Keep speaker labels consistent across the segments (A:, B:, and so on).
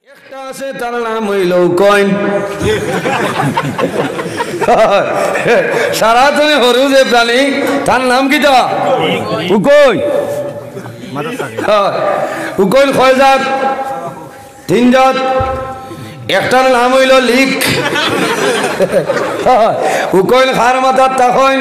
A: একটা আছে তার নাম হইল কয়েন। সারাতনে হরু যে প্রাণী তার নাম কি তা উকই। উকইল কয় জাত? তিন জাত। একটার নাম হইল লিক। উকইল খার মাথার তখন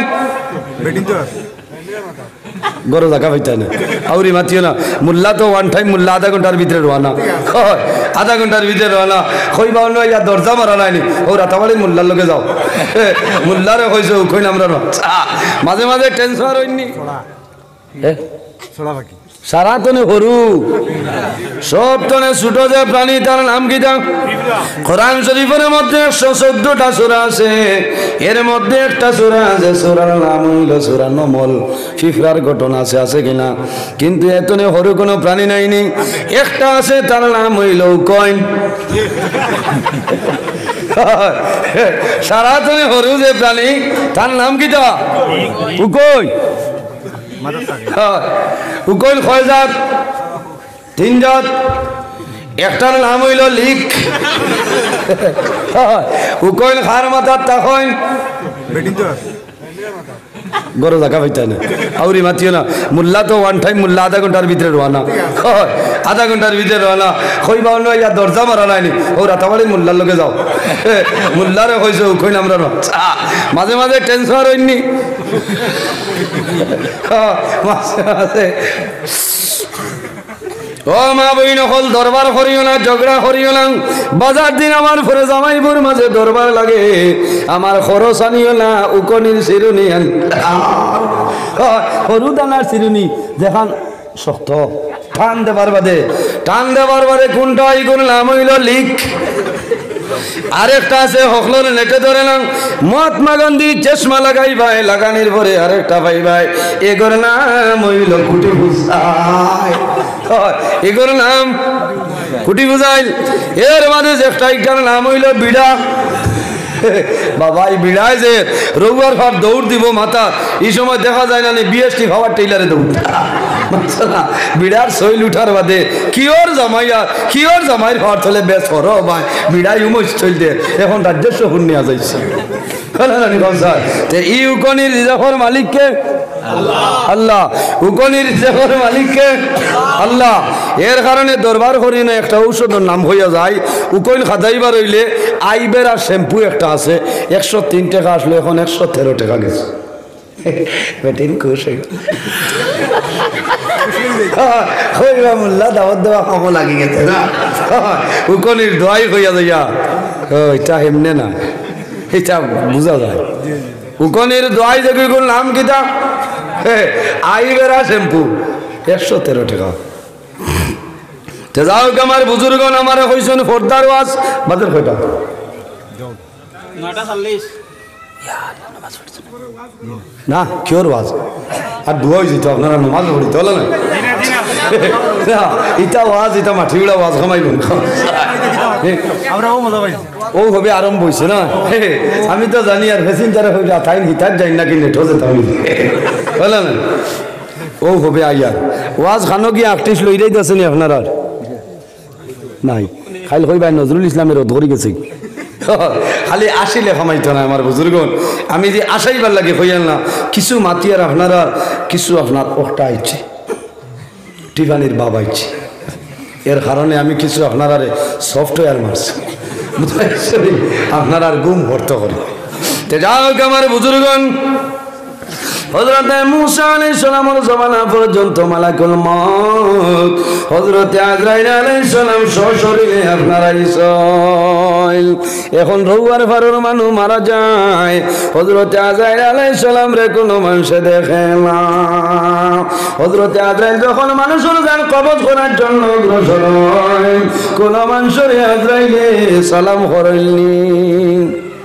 A: গরো জায়গা পাইতাই না আউরি মাতিও না। মুল্লা তো ওয়ান টাইম মুল্লা আধা ঘন্টার ভিতরে রওনা, আধা ঘন্টার ভিতরে রওনা। কইবা অন্য ইয়া দরজা মারা নাইনি ও রাতাবাড়ি মুল্লার লগে যাও। মুল্লারে কইছে কই আমরা মাঝে মাঝে টেনশন হইনি। সারাতনে হরু সব তনে ছোট যে প্রাণী তার নাম কি? কোরআন শরীফের মধ্যে 114টা সূরা আছে, এর মধ্যে একটা সূরা আছে সূরার নাম হইল সূরা নমল। ফিফরার ঘটনা আছে, আছে কিনা? কিন্তু এতনে হরু কোনো প্রাণী নাইনি। একটা আছে তার নাম হইল কয়েন। সারাতনে হরু যে প্রাণী তার নাম কি? উকই। উকইল কয় জাত? তিন জাত। একটার নাম হইল লিক। উকইল খার মাথার তখন গরো জায়গা পাইতাই না আউরি মাতিও না। মুল্লা তো ওয়ান টাইম মুল্লা আধা ঘন্টার ভিতরে রওনা, আধা ঘন্টার ভিতরে রওনা। কইবা অন্য ইয়া দরজা মারা নাইনি ও রাতাবাড়ি মুল্লার লগে যাও। মুল্লারে কইছে কই আমরা মাঝে মাঝে টেনশন হইনি। মাঝে মাঝে ও মা বইন হল দরবার করিও না, ঝগড়া করিও না। বাজার দিন আমার ফরে জামাইপুর মাঝে দরবার লাগে, আমার খরচ আনিও না। উকনির চিরুনি সরু দানার চিরুনি যেখান শক্ত টান দেবার বাদে, টান দেবার বাদে কোনটা ইগুন নাম হইল লিক। আরেকটা আছে হকলর নেটে ধরে না। মহাত্মা গান্ধী চশমা লাগাই ভাই, লাগানির পরে আরেকটা ভাই ভাই এগোর নাম হইল কুটি বুঝাই। এগোর নাম কুটি বুঝাইল। এর মাঝে একটার নাম হইল বিড়া। বাবা এই বিড়ায় যে রবিবার ভাব দৌড় দিব মাথা, এই সময় দেখা যায় না বিএসটি ভাবার টেইলারে দৌড়। বিড়ার শৈল উঠার বাদে কিওর জামাইয়া কিওর জামাইয়ের ঘর চলে বেশ করো ভাই বিড়াই উমস চলতে এখন রাজ্যস্ব শুনিয়া যাইছে। ই উকনির রিজার্ভর মালিককে আল্লাহ, উকনির রিজার্ভর মালিককে আল্লাহ। এর কারণে দরবার করি না একটা ঔষধের নাম হইয়া যায়। উকইল খাদাইবার হইলে আইবের আর শ্যাম্পু একটা আছে 103 টাকা, আসলে এখন 113 টাকা গেছে। বেটিন খুশ মোল্লা দাওয়াত দেওয়া কামো লাগি গেছে না। উকনির দোয়াই হইয়া যাইয়া এটা এমনে না, এটা বুঝা যায়। উকনির দোয়াই দেখি নাম কিতা আইবেরা শ্যাম্পু 113 টাকা। যাও আমার বুজুর্গন আমার কইছেন ফোরদার ওয়াজ বাজার কয়টা 9:40 না কিওর ওয়াজ আর দুয়া হয়েছে তো আপনারা নমাজ পড়িতে হলো না। ইটা ওয়াজ ইটা মাটি উড়া ওয়াজ খামাইব ও হবে আরম্ভ হয়েছে না। আমি তো জানি আর প্যাসেঞ্জারে হইবে তাই হিতার যাই না কি নেট হতে তাহলে হলো না। ও হবে আইয়ার ওয়াজ খানো গিয়ে আর্টিস্ট লইরাই দিয়েছেন আপনারা নাই খাইল কইবাই নজরুল ইসলামের ধরে গেছে খালি আসিলে খামাইতো না আমার বুজুর্গন। আমি যে আসাইবার লাগে হইয়াল না কিছু মাতিয়ার আপনারা কিছু আপনার ওটা আইছে টিফানির বাবা আইছে। এর কারণে আমি কিছু আপনারা সফটওয়্যার মারছি আপনার আর গুম ভর্ত করি। যাও আমার বুজুর্গন হযরত মুসা আলাইহিস সালামের জমানা পর্যন্ত মালাকুল মউত হযরত আজরাইল আলাইহিস সালাম সশরীরে আপনারা আইছেন। এখন রউয়ার ফারুর মানুষ মারা যায়, হযরত আজরাইল আলাইহিস সালাম রে কোনো মানুষ দেখে না। হযরত আজরাইল যখন মানুষের জান কবজ করার জন্য অগ্রসর হয়, কোন মানুষের আজরাইলে সালাম করেননি।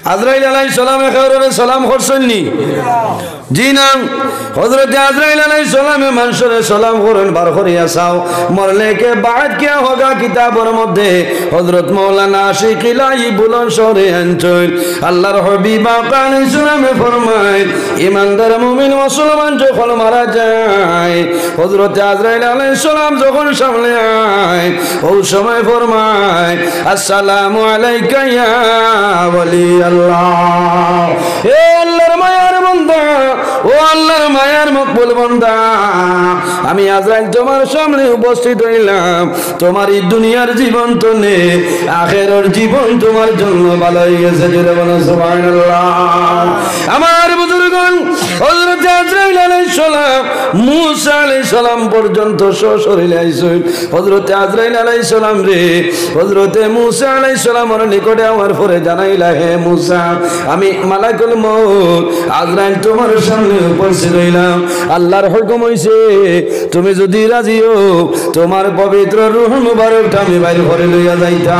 A: আজরাইল আলাইহিস সালামে খেউরে সালাম করছেননি জি না হযরত আজরাইল আলাইহিস সালামে মানুষের সালাম করেন বার করিয়া চাও মরলে কে বাদ কিয়া হোগা কিতাবের মধ্যে হযরত মাওলানা আশিক ইলাহি বুলন শহরে আনছেন আল্লাহর হাবিব আলাইহিস সালামে ফরমায় ঈমানদার মুমিন মুসলমান যখন মারা যায় হযরত আজরাইল আলাইহিস সালাম যখন সামনে আয় ওই সময় ফরমায় আসসালামু আলাইকা ইয়া ওয়ালি আল্লাহ হে আল্লাহর মায়ার বান্দা ও আল্লাহর মায়ার মকবুল বান্দা আমি আজরাইল তোমার সামনে উপস্থিত হইলাম তোমার এই দুনিয়ার জীবন তো নে আখিরাতের জীবন তোমার জন্য ভালো হয়ে গেছে জোরে বলো সুবহানাল্লাহ আমার বুজুর্গগণ হযরত আজরাইল আলাইহিস সালাম মুসা আলাইহিস সালাম পর্যন্ত সশরীরে আইছেন হযরত আজরাইল আলাইহিস সালাম রে হযরত মুসা আলাইহিস সালামের নিকটে আমার পরে জানাইলা হে মুসা আমি মালাকুল মউত আজরাইল তোমার সামনে উপস্থিত হইলাম আল্লাহর হুকুম হইছে তুমি যদি রাজি হও তোমার পবিত্র রূহ মুবারকটা আমি বাইর করে লইয়া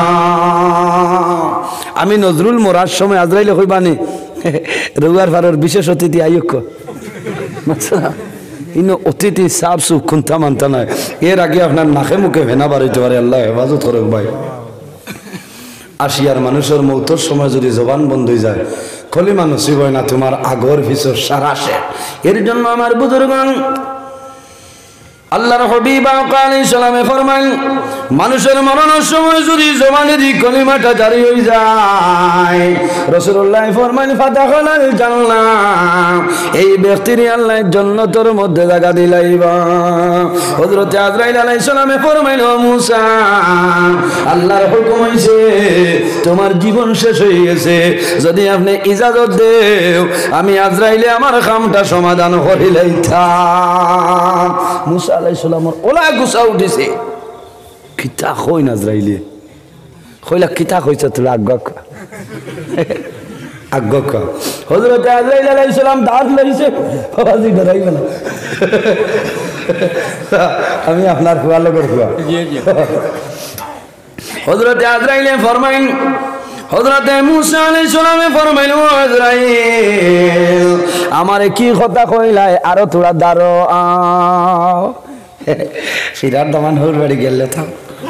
A: যাইতাম আমি নজরুল মোরার সময় আজরাইলে কইবানি রুয়ার ফারের বিশেষ অতিথি আইয়ক আচ্ছা ইনো অতিথি সাফ সুখ খুনতা মানতা নয় এর আগে আপনার নাকে মুখে ভেনা বাড়াইতে পারে আল্লাহ হেফাজত করুক ভাই আসিয়ার মানুষের মৌতর সময় যদি জবান বন্ধ হয়ে যায় কলিমা নসিব হয় না তোমার আগর ভিতর সারাসে এর জন্য আমার বুজুর্গগণ আল্লাহর হাবিব আলাইহিস সালামে ফরমান মানুষের মরণের সময় যদি জবানে দি কলিমাটা জারি হয়ে যায় রাসূলুল্লাহ ফরমান ফাতাখালাল জান্নাহ এই ব্যক্তির আল্লাহ জান্নাতের মধ্যে জায়গা দিলাইবা হযরত আজরাইল আলাইহিস সালামে ফরমান ও মুসা আল্লাহর হুকুম হইছে তোমার জীবন শেষ হয়ে গেছে যদি আপনি ইজাজত দেও আমি আজরাইলে আমার কামটা সমাধান করে লইতাম মুসা আলাইহিস সালামের ওলা গুসা উঠিছে কিতা কই আজরাইলে কইলা কিতা কইছ তুই আজ্ঞক আজ্ঞক হযরত আজরাইল আলাইহিস সালাম দাঁত লইছে বাবাজি ডরাইবে না আমি আপনার ফুয়ালো করব জি জি হযরত আজরাইল ফরমাইন হযরত মুসা আলাইহিস সালামে ফরমাইল ও আজরাইল আমারে কি কথা কইলাই আরো তোরা দাঁড়ো ফিরার দমান হুর বাড়ি গেলে থাম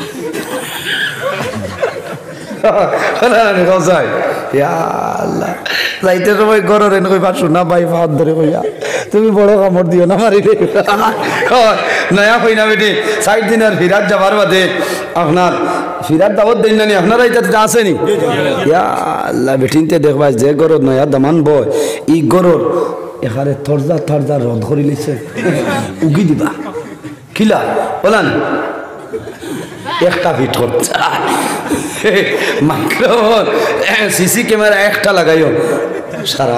A: যাইতে সময় গরর এনে কইবা শোনা ভাই ভাত ধরে কইয়া তুমি বড় কামড় দিও না মারি নয়া কই না বেটি 60 দিন আর ফিরাত যাবার বাদে আপনার ফিরাত দাওয়াত দেন না আপনারা এটা আসেনি ইয়া আল্লাহ বেটিনতে দেখবা যে গরর নয়া দামান বয় ই গরর এখানে থরজা থরজা রদ করি লিছে উগি দিবা কিলা বলেন একটা ফিট করতে মাইক্রোফোন সিসি ক্যামেরা একটা লাগাইও সারা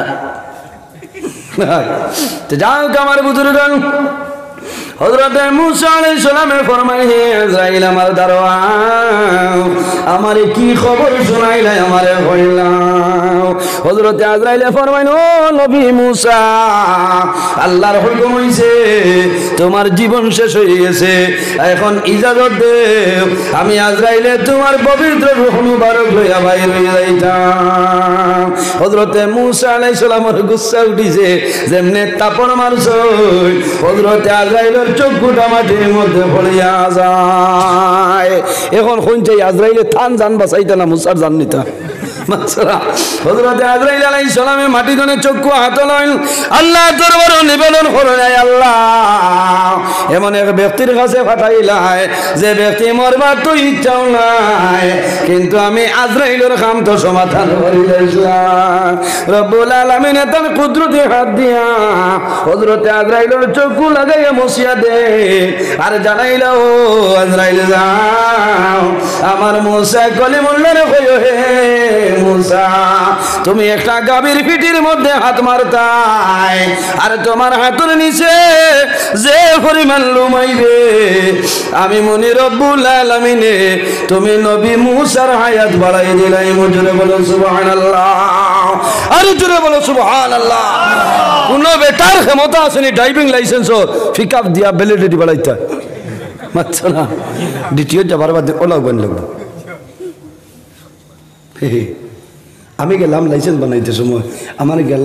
A: তো যাও আমার বুজুর্গগণ হযরত মুসা আলাইহিস সালামে ফরমায় হে আজরাইল আমার দারোয়ান আমারে কি খবর শোনাইলা আমারে কইলাও হযরত আজরাইল ফরমায় ও নবী মুসা আল্লাহর হুকুম হইছে তোমার জীবন শেষ হয়ে গেছে এখন ইজাজত দেও আমি আজরাইলে তোমার পবিত্র রূহ মুবারক লইয়া বাইর হইয়া যাইতাম হযরত মুসা আলাইহিস সালামের গুসা উঠিছে যেমনে তাপন মারছই হযরত আজরাইলের চোখটা মাটির মধ্যে পড়িয়া যায় এখন শুনছে আজরাইলে থান জান বাঁচাইতা না মুসার জান নিতা হযরত আজরাইল আলাইহিস সালামে মাটি ধরে চক্ষু হাতে লইল আল্লাহ দরবারে নিবেদন করেন আল্লাহ এমন এক ব্যক্তির কাছে পাঠাইলাই যে ব্যক্তি মরবার তো ইচ্ছাও নাই কিন্তু আমি আজরাইলের কাম তো সমাধান করিলাম রব্বুল আলামিন তার কুদরতে হাত দিয়া হযরত আজরাইলের চক্ষু লাগাইয়া মসিয়া দে আর জানাইলা ও আজরাইল যাও আমার মুসা কলিমুল্লাহরে কইও হে মুসা তুমি একটা গাভীর পিঠির মধ্যে হাত মারতাই আর তোমার হাতের নিচে যে পরিমাণ লুমাইবে আমি মনে রব্বুল আলামিনে তুমি নবী মুসার হায়াত বাড়াই দিলাই জোরে বলো সুবহানাল্লাহ আর জোরে বলো সুবহানাল্লাহ কোন বেটার ক্ষমতা আসেনি ড্রাইভিং লাইসেন্স পিকআপ দিয়া ভ্যালিডিটি বাড়াইতা মাত্র না দ্বিতীয় যাবার বাদে ওলা বন লাগলো আমি গেলাম লাইসেন্স বানাইতে সময় আমার গেল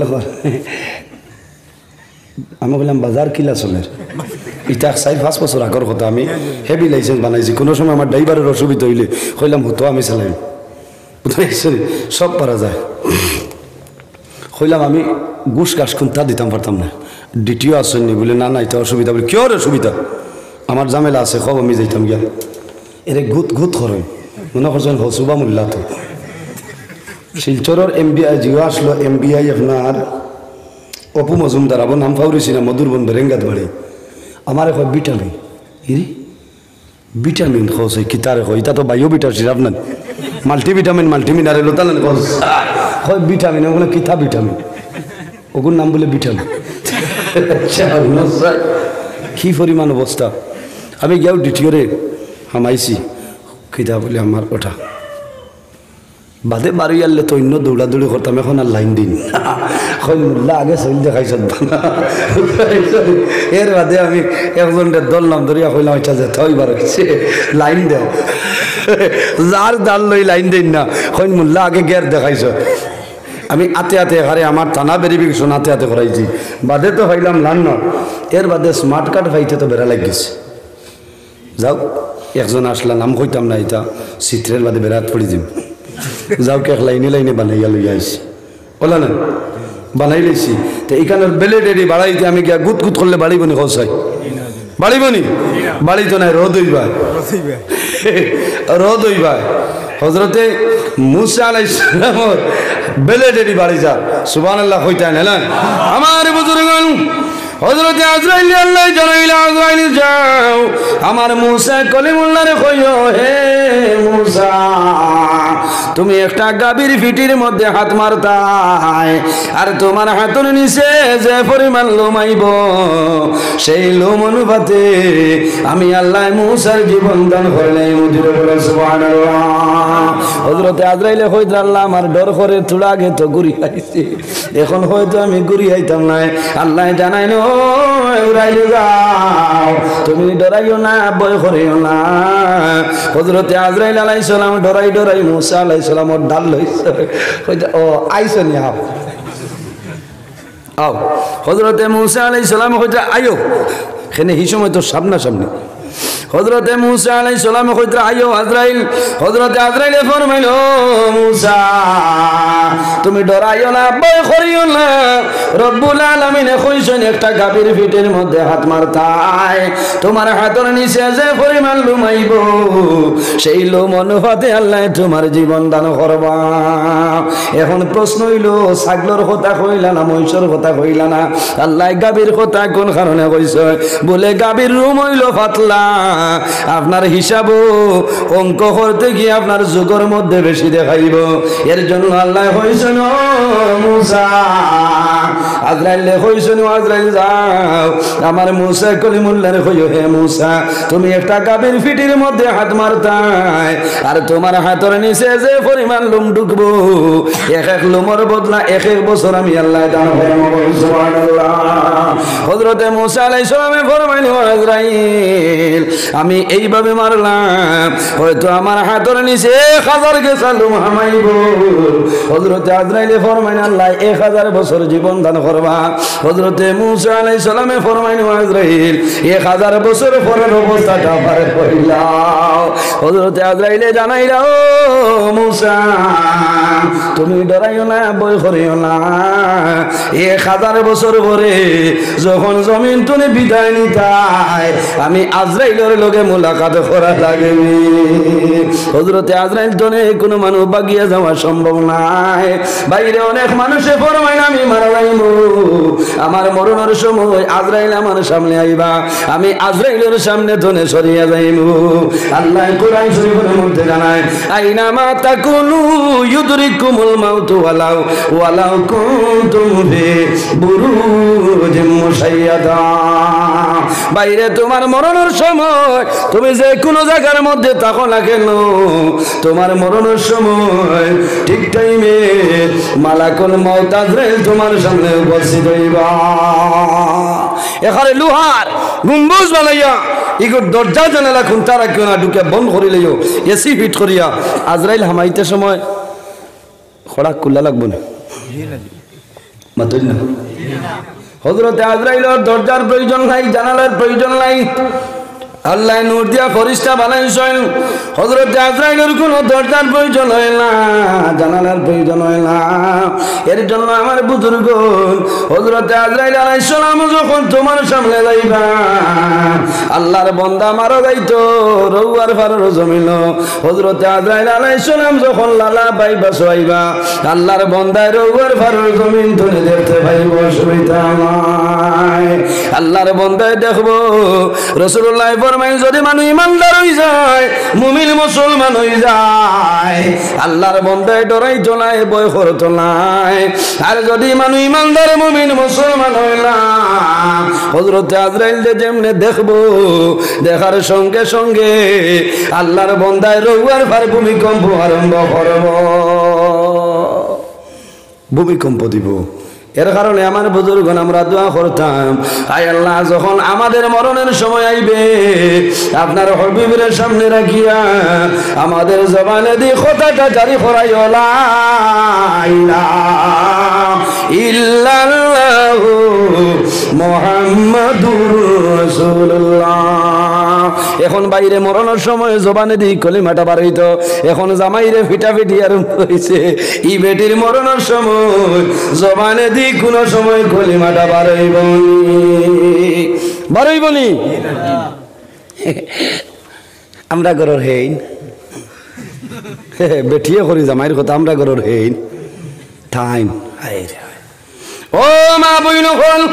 A: আমি বললাম বাজার কিলা চলের এটা 4-5 বছর আগর কথা আমি হেভি লাইসেন্স বানাইছি কোনো সময় আমার ড্রাইভারের অসুবিধা হইলে কইলাম হতো আমি চালাই সব পারা যায় কইলাম আমি ঘুষ ঘাস খুন্তা দিতাম পারতাম না দ্বিতীয় আসেননি বলে না না এটা অসুবিধা বলে কেউ অসুবিধা আমার ঝামেলা আছে খব আমি যাইতাম গিয়া এরে গুত গুত করে মনে করছেন হসুবা মোল্লা তো শিলচরের MBI জিও আসলো MBI আপনার অপু মজুমদার আবার নাম ফাউরিছি না মধুর বন্ধ রেঙ্গাত বাড়ি আমার এখন ভিটামিন ইরি ভিটামিন খোঁজ কিতারে হয় এটা তো বায়ো ভিটার সিরাপ না মাল্টিভিটামিন মাল্টিমিনারেল ওটা না হয় ভিটামিন ওগুলো কিতা ভিটামিন ওগুলোর নাম বলে ভিটামিন কি পরিমাণ অবস্থা আমি গিয়াও দ্বিতীয়রে হামাইছি কিতা বলে আমার ওটা বাদে বাড়ি আনলে তো অন্য দৌড়াদৌড়ি করতাম এখন আর লাইন দিন মোল্লা আগে শৈল দেখাইছ এর বাদে আমি একজনের দল নাম ধরিয়া কইলাম আচ্ছা যে থইবার হয়েছে লাইন দেও যার দাল লই লাইন দিন না কইন মোল্লা আগে গের দেখাইছ আমি আতে আতে হারে আমার থানা ভেরিফিকেশন আতে আতে করাইছি বাদে তো হইলাম লান্ন এর বাদে স্মার্ট কার্ড পাইতে তো বেড়া লাগিয়েছে যাও একজন আসলা নাম কইতাম না এটা চিত্রের বাদে বেড়াত পড়ি দিম যাও কে লাইনে লাইনে বানাইয়া লইয়া আইছি ওলা না বানাই লাইছি তো এইখানের বেলেডেরি বাড়াইতে আমি গিয়া গুত গুত করলে বাড়িব নি খসাই বাড়িব নি বাড়ি তো নাই রোদ হইবা রোদ হইবা হজরতে মুসা আলাইহিস সালামর বেলেডেরি বাড়ি যা সুবহানাল্লাহ কইতা নেলেন আমার বুজুর্গগণ হযরতে আজরাইল আল্লাহ জানাইলা আজরাইল যাও আমার মুসা কলিমুল্লাহরে কইও হে মুসা তুমি একটা গাভীর ফিটির মধ্যে হাত মারতাই আর তোমার হাতের নিচে যে পরিমাণ লোম আইব সেই লোম অনুপাতে আমি আল্লাহ মুসার জীবন দান করলাম সুবহানাল্লাহ হযরতে আজরাইলে কইতা আল্লাহ আমার ডর করে থোড়া আগে তো ঘুরি আইছে এখন হয়তো আমি ঘুরি আইতাম না আল্লাহ জানাইলো উড়াইলে যাও তুমি ডরাইও না ভয় করিও না হযরতে আজরাইল আলাইহিস সালাম ডরাই ডরাই মুসা আলাইহিস সালামর ডাল লইছে কইতা ও আইছো নি আও হযরতে মুসা আলাইহিস সালাম কইতা আইও এখানে এই সময় তো সামনা সামনে হযরতে মুসা আলাইহিস সালাম কইতা আইও আজরাইল হযরতে আজরাইলে ফরমাইলো মুসা তুমি ডরাইও না ভয় করিও না রব্বুল আলামিন কইছেন একটা গাভীর পিঠের মধ্যে হাত মারতাই তোমার হাতের নিচে যে পরিমাণ লোম আইব সেই লোম অনুপাতে আল্লাহ তোমার জীবন দান করবা এখন প্রশ্ন হইল ছাগলর কথা কইলা না মহিষের কথা কইলা না আল্লাহ গাভীর কথা কোন কারণে কইছে বলে গাভীর রুম হইল পাতলা আপনার হিসাব অঙ্ক করতে গিয়ে আপনার যুগের মধ্যে বেশি দেখাইব এর জন্য আল্লাহ কইছেন মুসা আজরাইল কইছেন আজরাইল যাও আমার মুসা কলিমুল্লাহরে কইও হে মুসা তুমি একটা গাভীর ফিটির মধ্যে হাত মারতাই আর তোমার হাতের নিচে যে পরিমাণ লোম ঢুকবো এক এক লোমর বদলা এক এক বছর আমি আল্লাহ দান করব সুবহানাল্লাহ হযরতে মুসা আলাইহিস সালামে ফরমাইলেন আজরাইল আমি এইভাবে মারলাম হয়তো আমার হাতের নিচে 1000 গেছা লোম হামাইব হযরতে আজরাইলে ফরমাইলেন আল্লাহ 1000 বছর জীবন দান করবা হযরতে মুসা আলাইহিস সালামে ফরমাইলেন আজরাইল 1000 বছর পরের অবস্থাটা পার কইলাও হযরতে আজরাইলে জানাইলা ও মুসা তুমি ডরাইও না ভয় করিও না 1000 বছর পরে যখন জমিন তুমি বিদায় নিতাই আমি আজরাইলের লগে মুলাকাত করা লাগে হযরতে আজরাইল তনে কোনো মানুষ বাগিয়া যাওয়া সম্ভব নাই বাইরে অনেক মানুষে ফরমাইল আমি মারা যাইব আমার মরণের সময় আজরাইল আমার সামনে আইবা আমি আজরাইলের সামনে তনে সরিয়া যাইব আল্লাহ কোরআন শরীফের মধ্যে জানায় আইনা মা তাকুনু ইউদরিকুমুল মাউত ওয়ালাউ কুনতুম ফি বুরুজিম মুশাইয়াদা বাইরে তোমার মরণের সময় তুমি যে কোনো জায়গার মধ্যে থাকো না কেন তোমার মরণের সময় ঠিক টাইমে মালাকুল মউত আজরাইল তোমার সামনে উপস্থিত হইবা এখানে লোহার গম্বুজ বানাইয়া ইগোর দরজা জানালা খুনতা রাখিও না ঢুকে বন্ধ করিলেও এসি ফিট করিয়া আজরাইল হামাইতে সময় খোরাক খুলা লাগবো না মাতুন না হযরতে আজরাইলের দরজার প্রয়োজন নাই জানালার প্রয়োজন নাই আল্লাহ নূর দিয়া ফেরেশতা বানাইছেন হযরতে আজরাইলের কোনো দরজার প্রয়োজন হয় না জানালার প্রয়োজন হয় না এর জন্য আমার বুজুর্গ হযরতে আজরাইল আলাইহিস সালাম যখন তোমার সামনে যাইবা আল্লাহর বান্দা মারা যাইতো রওয়ার ফারর জমিন হযরতে আজরাইল আলাইহিস সালাম যখন লালা পাইবা সোয়াইবা আল্লাহর বান্দা রওয়ার ফারর জমিন তুলে দেখতে পাইব অসুবিধা নাই আল্লাহর বান্দা দেখবো রাসূলুল্লাহ ফরমায় যদি মানুষ ইমানদার হয়ে যায় মুমিন মুসলমান হয়ে যায় আল্লাহর বান্দায় ডরাই চলায় ভয় করতো নাই আর যদি মানুষ ইমানদার মুমিন মুসলমান হয় না হযরতে আজরাইল যেমনে দেখবো দেখার সঙ্গে সঙ্গে আল্লাহর বান্দায় রওয়ার ফার ভূমিকম্প আরম্ভ করব ভূমিকম্প দিব এর কারণে আমার বুজুর্গণ আমরা দোয়া করতাম আয় আল্লাহ যখন আমাদের মরণের সময় আইবে আপনার হাবিবের সামনে রাখিয়া আমাদের জবানে দিয়ে কথাটা জারি করাইও লা ইলাহা ইল্লাল্লাহু মুহাম্মাদুর রাসূলুল্লাহ এখন বাইরে মরণের সময় জবানে দিয়ে কলিমাটা বার হইতো এখন জামাইরে ফিটাফিটি আরম্ভ হয়েছে ই বেটির মরণের সময় জবানে দিয়ে কোন সময় কলিমাটা বার হইবনি আমরা গরর হেইন বেটিয়ে করি জামাইয়ের কথা আমরা গরর হেইন টাইম ও মা বইন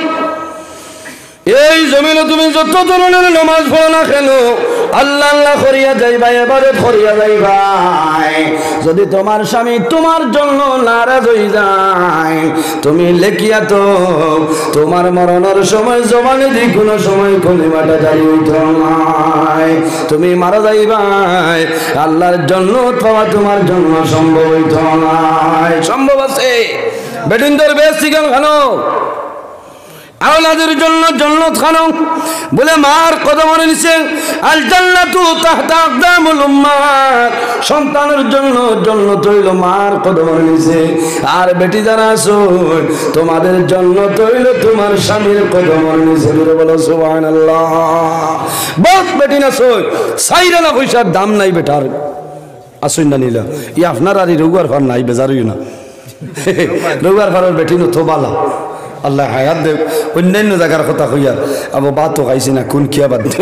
A: এই জমিনে তুমি যত ধরনের নামাজ পড়ো না কেন আল্লাহ আল্লাহ করিয়া যাইবা ইবাদত করিয়া যাইবা যদি তোমার স্বামী তোমার জন্য নারাজ হয়ে যায় তুমি লেখিয়া তো তোমার মরণের সময় জবানে দি কোনো সময় কলিমাটা জারি হইতো না তুমি মারা যাইবা আল্লাহর জন্য পাওয়া তোমার জন্য সম্ভব হইতো না সম্ভব আছে বেটিনদের বেশ শিখাল খানো আওলাদের জন্য জান্নাত খানো বলে মার কদমের নিচে আল জান্নাতু তাহতা আকদামুল উম্মাত সন্তানের জন্য জান্নাত হইল মার কদমের নিচে আর বেটি যারা আছো তোমাদের জান্নাত হইল তোমার স্বামীর কদমের নিচে বলো সুবহানাল্লাহ বহুত বেটি না সই সাইরা না পয়সার দাম নাই বেটার আসুন না নিলা ই আপনার আর রোগার ফার নাই বেজারই না রোগার ফারের বেটি নো তো বালা আল্লাহ হায়াত দেব অন্যান্য জায়গার কথা কইয়ার আবু বাতো খাইছি না কোন কিয়া বাদ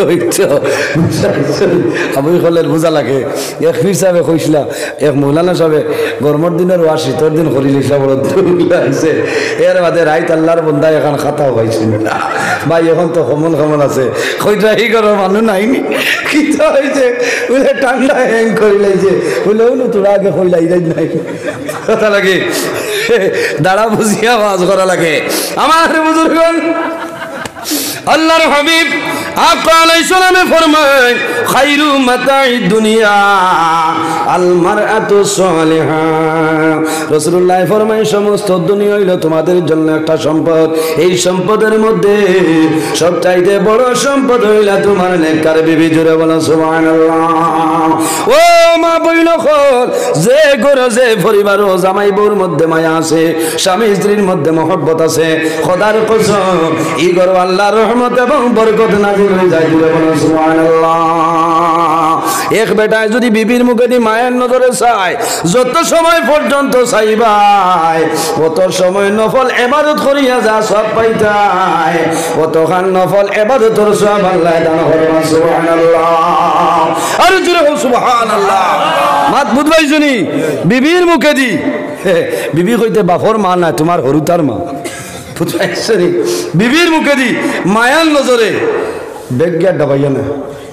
A: আবু হলের বোঝা লাগে এক ফির সাহেবে কইসলা এক মৌলানা সাহেবে গরমের দিনের ওয়া শীতের দিন করিলিসলা বড় আছে এর বাদে রাইত আল্লাহর বন্দা এখন খাতাও পাইছি না ভাই এখন তো কমল কমল আছে কইটা এই করার মানুষ নাইনি কি তো হয়েছে বলে ঠান্ডা হ্যাং করি লাইছে বলে ওই তোরা আগে কইলাই নাই কথা লাগে দাঁড়া বুঝিয়া আওয়াজ করা লাগে আমার বুজুর্গণ আল্লাহর হাবিব আকা আলাইহিস সালামে ফরমায় খায়রু মাতাই দুনিয়া আল মারআতু সালিহা রাসূলুল্লাহ ফরমায় সমস্ত দুনিয়া হইল তোমাদের জন্য একটা সম্পদ এই সম্পদের মধ্যে সবচাইতে বড় সম্পদ হইল তোমার নেককার বিবি জোরে বলো সুবহানাল্লাহ ও মা বইন খল যে ঘর যে পরিবার ও জামাই বউর মধ্যে মায়া আছে স্বামী স্ত্রীর মধ্যে মহব্বত আছে খোদার কসম এই ঘর আল্লাহর রহমত এবং বরকত নাযিল হয়ে যায় জোরে বলো সুবহানাল্লাহ এক বেটায় যদি বিবির মুখে দি মায়ের নজরে চায় যত সময় পর্যন্ত চাইবাই কত সময় নফল ইবাদত করিয়া যা সব পাইতাই কতখান নফল ইবাদতের সওয়াব আল্লাহ দান করবে সুবহানাল্লাহ আর জোরে বল সুবহানাল্লাহ মাত বুঝবাই শুনি বিবির মুখে দি বিবি কইতে বাপর মা না তোমার হরুতার মা বুঝবাই শুনি বিবির মুখে দি মায়ার নজরে বেজ্ঞা ডাবাইয়া না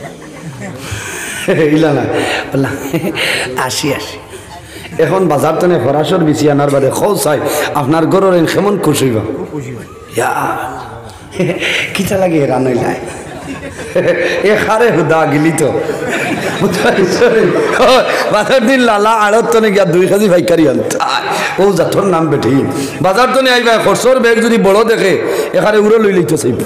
A: ইলা না বললাম আসি আসি এখন বাজার টানে ফরাসর বিছি আনার বাদে খৌ চাই আপনার গরুর কেমন খুশি হইবা কিতা লাগে রানই নাই এ খারে হুদা গিলি তো বাজার দিন লালা আড়ত তনে গিয়া 2 কেজি ভাইকারি আনতা ও জাতর নাম বেঠি বাজার তনে আইবা খরচর ব্যাগ যদি বড় দেখে এখানে উড়ে লই লইতে চাইব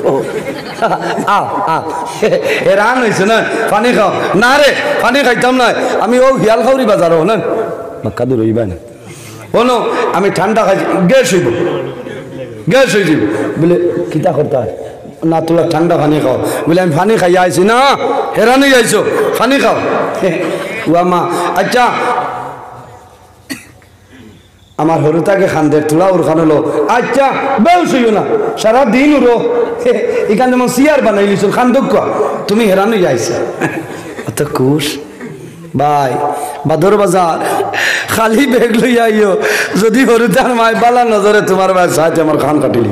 A: এ রান হয়েছে না পানি খাও না রে পানি খাইতাম না আমি ও হিয়াল খাওরি বাজার না বাক্কা দূর হইবা না শোনো আমি ঠান্ডা খাইছি গ্যাস হইব গ্যাস হয়ে যাব বলে কিতা করতে হয় না তোলা ঠান্ডা পানি খাও বলে আমি পানি খাইয়া আইছি না হেরানি যাইছো পানি খাও ওয়া মা আচ্ছা আমার হরুতাকে খানদের তোলা ওর খান হলো আচ্ছা বেউস হইও না সারা দিন উড়ো এখানে যেমন সিয়ার বানাইলিস খান দুঃখ তুমি হেরানি যাইছো অত কুশ ভাই বাদর বাজার খালি বেগ লইয়া আইও যদি হরুতার মায় বালা নজরে তোমার ভাই সাহায্য আমার খান কাটিলি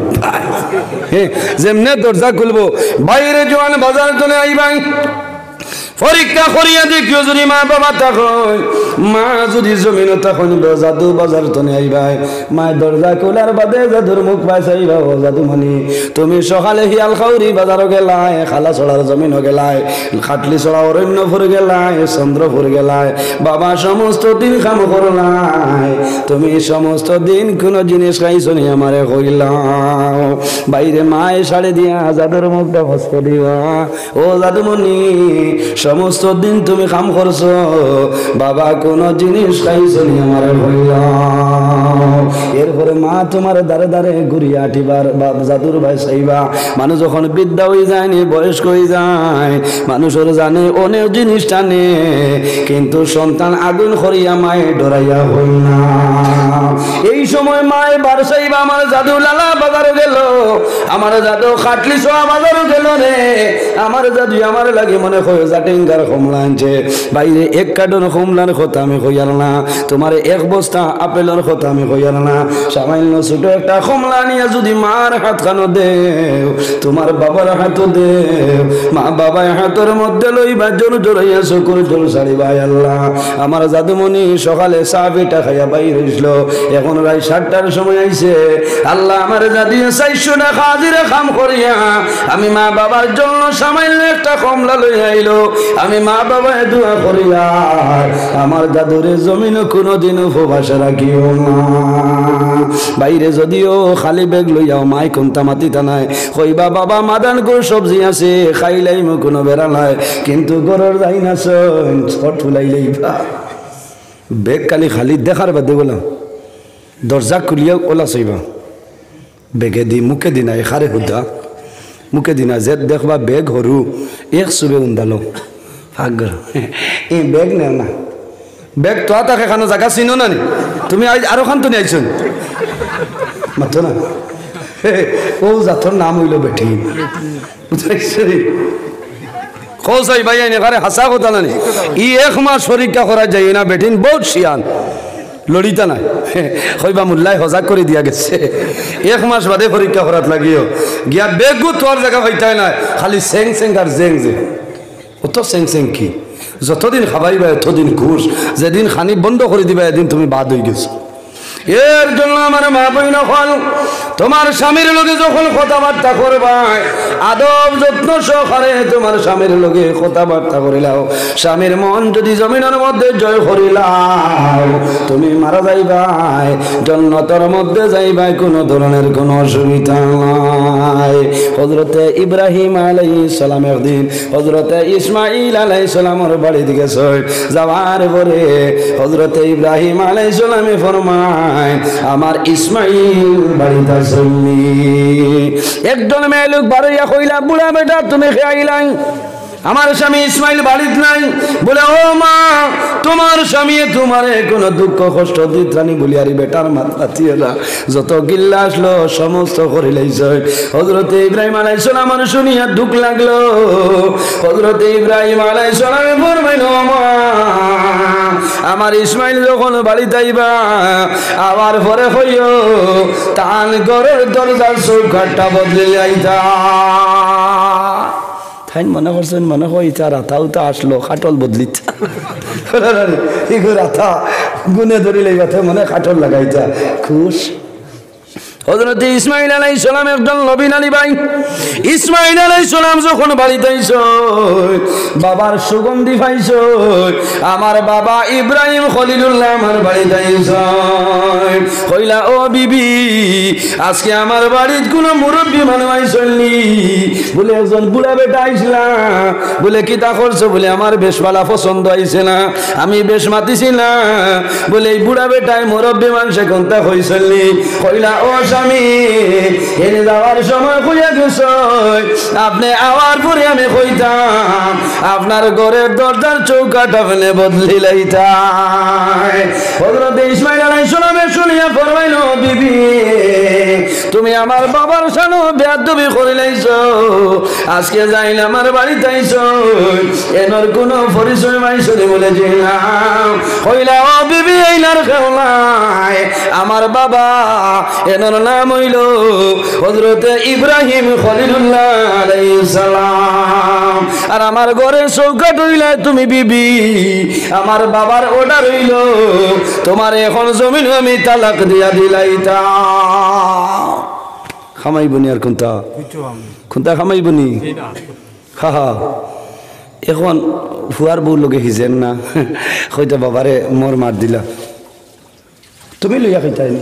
A: যেমনে দরজা খুলবো বাইরে জোয়ান বাজার চলে আইবাই পরীক্ষা করিয়া দেখিও যদি মা বাবা তখন মা যদি জমিন তখন জাদু বাজার তনে আইবাই মায় দরজা খোলার বাদে জাদুর মুখ পাই চাইবা ও জাদু মনি তুমি সকালে হিয়াল খাউরি বাজারও গেলাই খালা ছড়ার জমিনও গেলাই খাটলি ছড়া অরণ্যপুর গেলাই চন্দ্রপুর গেলাই বাবা সমস্ত দিন কাম করলাই তুমি সমস্ত দিন কোনো জিনিস খাইছো নি আমারে কইলাও বাইরে মায়ে শাড়ি দিয়া জাদুর মুখটা ফসক দিবা ও জাদুমণি সমস্ত দিন তুমি কাম করছো বাবা কোন জিনিস খাইছো নি আমারে কইলাও এরপরে মা তোমার দাঁড়ে দাঁড়ে ঘুরিয়া আটিবার জাদুর ভাই চাইবা মানুষ যখন বিদ্যা হয়ে যায়নি বয়স্ক হয়ে যায় মানুষের জানে অনেক জিনিস টানে কিন্তু সন্তান আগুন করিয়া মায়ে ডরাইয়া হই না এই সময় মায়ে বার চাইবা আমার জাদু লালা বাজারও গেল আমার জাদু খাটলি সোয়া বাজারও গেল রে আমার জাদু আমার লাগে মনে হয় জাটেঙ্গার কমলা আনছে বাইরে এক কার্টন কমলার কথা আমি কইয়ার না তোমার এক বস্তা আপেলের কথা আমি কইয়ার না সামান্য ছোট একটা কমলা নিয়ে যদি মার হাত খানো দেও তোমার বাবার হাতও দেও মা বাবার হাতের মধ্যে লইবা জোর জোরাইয়া চকুর জোর ছাড়িবা আল্লাহ আমার জাদুমণি সকালে চা পিঠা খাইয়া বাইর হইছিল এখন রায় 7টার সময় আইছে আল্লাহ আমার জাদিয়ে 400 টাকা হাজিরা কাম করিয়া আমি মা বাবার জন্য সামান্য একটা কমলা লই আইলো আমি মা বাবায় দোয়া করিয়া আমার দাদুরে জমিন কোনোদিন উপবাস রাখিও না বাইরে যদিও খালি বেগ লইয়াও মাই কোনটা মাতিতা নাই কইবা বাবা মাদান গো সবজি আছে খাইলাই মো কোনো বেড়া নাই কিন্তু গরর যাই না ছট ফুলাইলেই বেগ কালি খালি দেখার বাদে বললাম দরজা খুলিয়া ওলা চাইবা বেগে দি মুখে দিনা এখারে হুদা মুখে দিনা যে দেখবা বেগ হরু এক চুবে উন্দালো ভাগ্য এই বেগ নেও না বেগ তো তাকে খানো জায়গা চিনো না নি তুমি আরো খান তো নিয়েছ মাতো না ও জাতর নাম হইল বেঠি কৌসাই ভাই এখানে হাসা কথা না ই 1 মাস পরীক্ষা করা যায় না বেঠিন বহুত শিয়ান লড়িতা নাই কইবা মোল্লাই সজাগ করে দিয়া গেছে 1 মাস বাদে পরীক্ষা করাত লাগিও গিয়া বেগু তোর জায়গা হইতাই না খালি সেং সেং আর জেং জে অত সেং সেং কি যতদিন খাবাইবা ততদিন ঘুষ যেদিন খানি বন্ধ করে দিবা এদিন তুমি বাদ হয়ে গেছো এর জন্য আমার মা বই নকল তোমার স্বামীর লগে যখন কথাবার্তা করবা আদব যত্ন সহকারে তোমার স্বামীর লগে কথাবার্তা করিলাও স্বামীর মন যদি জমিনের মধ্যে জয় করিলাও তুমি মারা যাইবাই জান্নাতের মধ্যে যাইবাই কোনো ধরনের কোনো অসুবিধা নাই হযরতে ইব্রাহিম আলাইহিস সালাম একদিন হযরতে ইসমাঈল আলাইহিস সালামের বাড়ি দিকে যাওয়ার পরে হযরতে ইব্রাহিম আলাইহিস সালামে ফরমায় আমার ইসমাঈল বাড়িতে আসলি একজন মেয়ে লোক বাড়িয়া কইলা বুড়া বেটা তুমি খাইলাই আমার স্বামী ইসমাঈল বাড়িতে নাই বলে ও মা তোমার স্বামী তোমারে কোনো দুঃখ কষ্ট দিতানি বলি আরে বেটার মাথা তিয়েলা যত গিল্লা আসলো সমস্ত করে লাইছে হযরতে ইব্রাহিম আলাইহিস সালাম শুনিয়া দুঃখ লাগলো হযরতে ইব্রাহিম আলাইহিস সালাম ফরমাইল মা আমার ইসমাঈল যখন বাড়িতে আইবা আবার পরে হইও তান ঘরের দরজার চৌকাঠটা বদলে যাইতা তাই মনে করছেন মনে হয় তার রাতাও তো আসলো খাটল বদলিতা রাতা গুনে ধরিলে কথা মনে খাটল লাগাইতা খুশ হযরত ইসমাঈল আলাইহিস সালাম একজন নবী নানি ভাই। ইসমাঈল আলাইহিস সালাম যখন বাড়িতে আইছো বাবার সুগন্ধি পাইছো, আমার বাবা ইব্রাহিম খলিলুল্লাহ আমার বাড়িতে আইছো, কইলা ও বিবি আজকে আমার বাড়ির কোনো মুরব্বী মানুষ আইসনি, বলে একজন বুড়া বেটা আইসলা, বলে কি তা করছো, বলে আমার বেশবালা পছন্দ আইছে না, আমি বেশ মাতিছি না, বলে এই বুড়া বেটায় মুরব্বী মানুষে কোনটা হইসনি। কইলা ও স্বামী এনে যাওয়ার সময় কইয়া গেছ, আপনি আওয়ার পরে আমি কইতাম আপনার ঘরের দরজার চৌকাট আপনি বদলি লাইতাম। হযরত ইসমাঈল আলাইহিস সালাম শুনিয়া ফরমাইলো বিবি তুমি আমার বাবার সানো বেয়াদবি করে লাইছো, আজকে যাইলে আমার বাড়িতে আইছো এনর কোন পরিচয় মাইছনি বলে দিলাম। কইলা ও বিবি এইনার খেলাই আমার বাবা এনর নাম হইল হযরত ইব্রাহিম খলিলুল্লাহ আলাইহিস সালাম, আর আমার ঘরে চৌকাট হইলা তুমি বিবি আমার বাবার অর্ডার হইল তোমার এখন জমিন আমি তালাক দিয়া দিলাইতা। খামাইবনি আর কোনটা কোনটা খামাইবনি হা হা। এখন ফুয়ার বউ লগে হিজেন না, হয়তো বাবারে মোর মার দিলা তুমি লইয়া খাইতাইনি,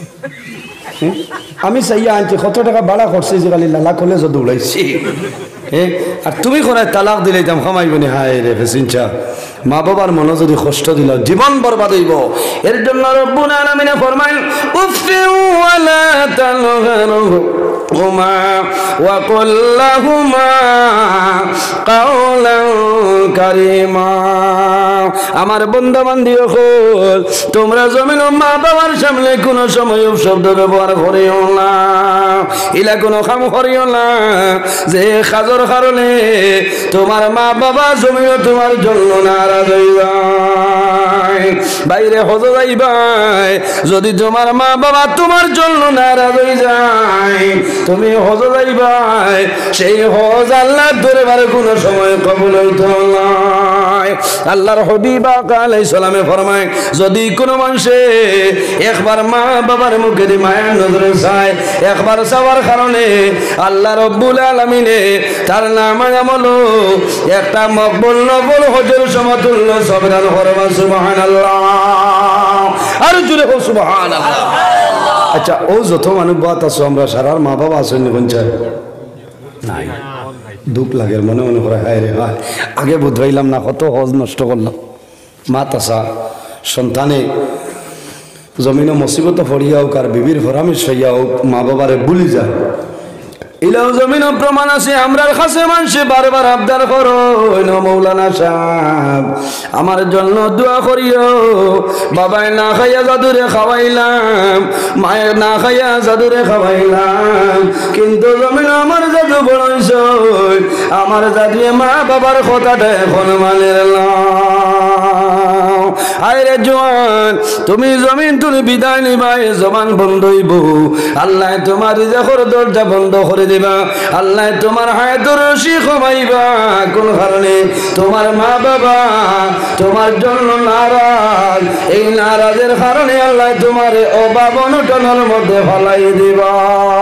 A: আমি চাইয়া আনছি কত টাকা ভাড়া করছি যে কালি লালা কলেজ দৌড়াইছি, আর তুমি কোন তালাক দিলাইতাম খামাইবনি। হায় রে ফেসিনচা মা বাবার মনে যদি কষ্ট দিল জীবন বরবাদ হইব। এর জন্য রব্বুল আলামিন ফরমাইল উফি ওয়ালা তানহারহুমা ওয়া কুল লাহুমা কাওলান কারীমা। আমার বান্দা বান্দি হল তোমরা জমিন মা বাবার সামনে কোনো সময় শব্দ ব্যবহার করিও না, ইলা কোনো কাম করিও না যে কাজের কারণে তোমার মা বাবা জমিন তোমার জন্য নারাজ হইবা। বাইরে হজ যাইবাই যদি তোমার মা বাবা তোমার জন্য নারাজ হয়ে যায়, তুমি হজ যাইবাই সেই হজ আল্লাহর দরবারে কোনো সময় কবুল হইতো না। আল্লাহর হাবিব আলাইহিস সালামে ফরমায় যদি কোনো মানুষে একবার মা বাবার মুখে মায়ের নজরে চায়, একবার চাওয়ার কারণে আল্লাহ রব্বুল আলামিনে তার নামে আমল একটা মকবুল নবুল হজের সমতুল্য সবদান করবা সুবহানাল্লাহ। আর জুড়ে হোক সুবহানাল্লাহ। আচ্ছা ও যত মানুষ বাত আছো আমরা সারার মা বাবা আছেন কোনটা নাই, দুঃখ লাগে মনে মনে করে হায় রে হায় আগে বুঝাইলাম না কত হজ নষ্ট করলাম। মা তাসা সন্তানে জমিনে মুসিবত পড়িয়া হোক আর বিবির ফরামিশ হইয়া হোক মা বাবারে ভুলি যায়, ইলাও জমিন প্রমাণ আছে। আমরার কাছে মানুষে বারবার আবদার করো মৌলানা সাহেব আমার জন্য দোয়া করিও, বাবায় না খাইয়া জাদুরে খাওয়াইলাম, মায়ের না খাইয়া জাদুরে খাওয়াইলাম, কিন্তু জমিন আমার জাদু বড়ইছ, আমার জাদুয়ে মা বাবার কথাটা এখন মানে আরে জোয়ান তুমি জমিন তুমি বিদায় নিবাই জবান বন্ধ হইব, আল্লাহ তোমার রিজকের দরজা বন্ধ করে দিবা, আল্লাহ তোমার হায়াতের রশি কমাইবা। কোন কারণে তোমার মা বাবা তোমার জন্য নারাজ, এই নারাজের কারণে আল্লাহ তোমার অভাব অনটনের মধ্যে ফেলাই দিবা।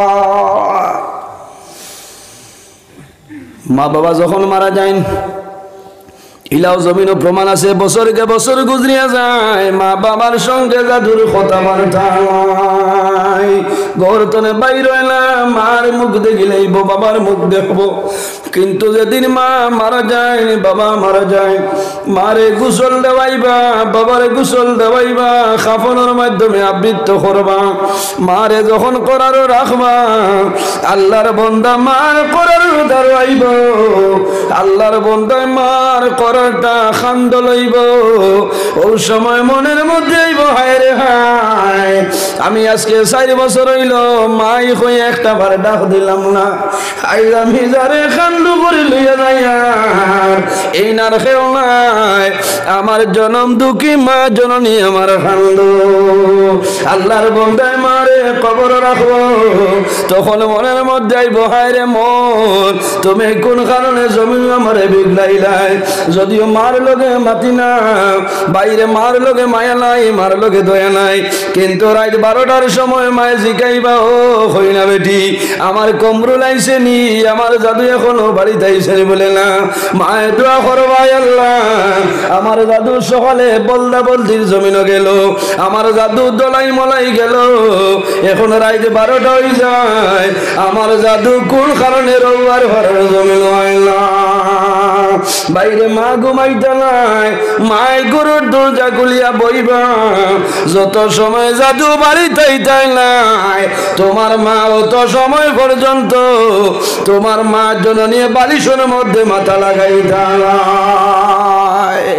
A: মা বাবা যখন মারা যায় ইলাও জমিনও প্রমাণ আছে, বছরকে বছর গুজরিয়া যায় মা বাবার সঙ্গে জাদুর কথা বার্তায় গর্তনে বাইর হইলাম মার মুখ দেখিলেই বাবার মুখ দেখবো, কিন্তু যেদিন মা মারা যায় বাবা মারা যায় মারে গোসল দেওয়াইবা, বাবারে গোসল দেওয়াইবা, কাফনের মাধ্যমে আবৃত্ত করবা, মারে যখন করারও রাখবা আল্লাহর বন্দা মার করারও দাঁড়াইব, আল্লাহর বন্দায় মার করারটা খান্দ লইব, ওই সময় মনের মধ্যে হায় রে হায় আমি আজকে 4 বছর হইল মাই হয়ে একটা বার ডাক দিলাম না, আইজ আমি যারে খান্দু করে লইয়া যাই এই নার খেও নাই, আমার জনম দুঃখী মা জননী আমার খান্দু। আল্লাহর বন্দায় মারে কবর রাখবো, তখন মনের মধ্যে হায় রে মন তুমি কোন কারণে জমিন আমারে বিগলাইলাই, যদি যদিও মার লগে মাতি না, বাইরে মার লগে মায়া নাই, মার লগে দয়া নাই, কিন্তু রাত 12টার সময় মায়ে জিকাইবা, ও হই না বেটি আমার কমরুল আইছে নি, আমার জাদু এখনো বাড়িতে আইছে বলে না, মায়ের দোয়া করবা আল্লাহ আমার জাদু সকালে বলদা বলদির জমিনও গেল, আমার জাদু দলাই মলাই গেল, এখন রাত 12টা হয়ে যায়, আমার জাদু কোন কারণে রোববার ঘরের জমিন হয় না। বাইরে মা ঘুমাইতে নাই, মায় গরুর দরজা খুলিয়া বইবা, যত সময় জাদু বাড়িতে নাই তোমার মা অত সময় পর্যন্ত তোমার মা জননী বালিশের মধ্যে মাথা লাগাই দাঁড়ায়।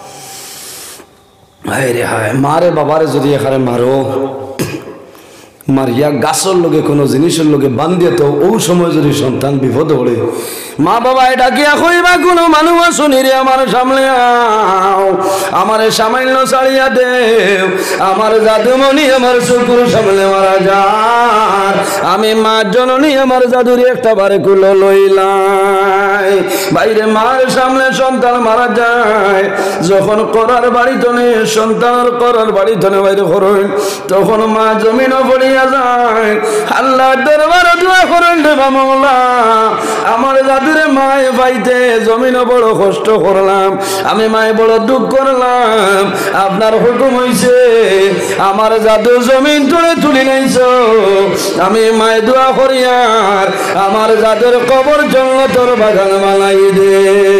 A: হায় রে হায়, মারে বাবারে যদি এখানে মারো, মারিয়া গাছের লোকে কোনো জিনিসের লোকে বান্ধিয়ে তো ও সময় যদি সন্তান বিপদ পড়ে, মা বাবা এটা কি কইবা কোনো মানুষ আসুনি রে আমার সামনে আও, আমার সামান্য ছাড়িয়া দেও, আমার জাদুমণি আমার চকুর সামনে মারা যার, আমি মা জননী আমার জাদুরি একটা বারে কুলো লইলাই। বাইরে মার সামনে সন্তান মারা যায়, যখন করার বাড়ি তনে সন্তানের করার বাড়ি তনে বাইরে করেন, তখন মা জমিনও পড়িয়া যায়, আল্লাহ দরবারে দোয়া করেন রে মাওলা আমার জাদুরে মায়ে পাইতে জমিনও বড় কষ্ট করলাম, আমি মায়ে বড় দুঃখ করলাম, আপনার হুকুম হইছে আমার জাদু জমিন তুলে তুলি নাইছ, আমি মায়ে দোয়া করিয়ার আমার জাদুর কবর জন্য তোর বাগান বানাই দে।